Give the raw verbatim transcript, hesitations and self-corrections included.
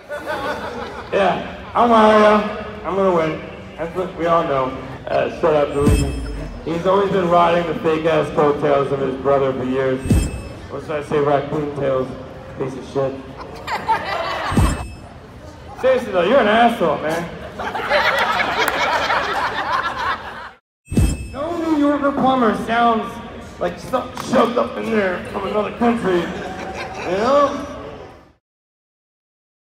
Yeah, I'm Wario. I'm gonna win. That's what we all know. Uh, shut up, Luigi. He's always been riding the fake-ass coattails of his brother for years. Or should I say raccoon tails? Piece of shit. Seriously though, you're an asshole, man. No New Yorker plumber sounds like something shoved up in there from another country, you know?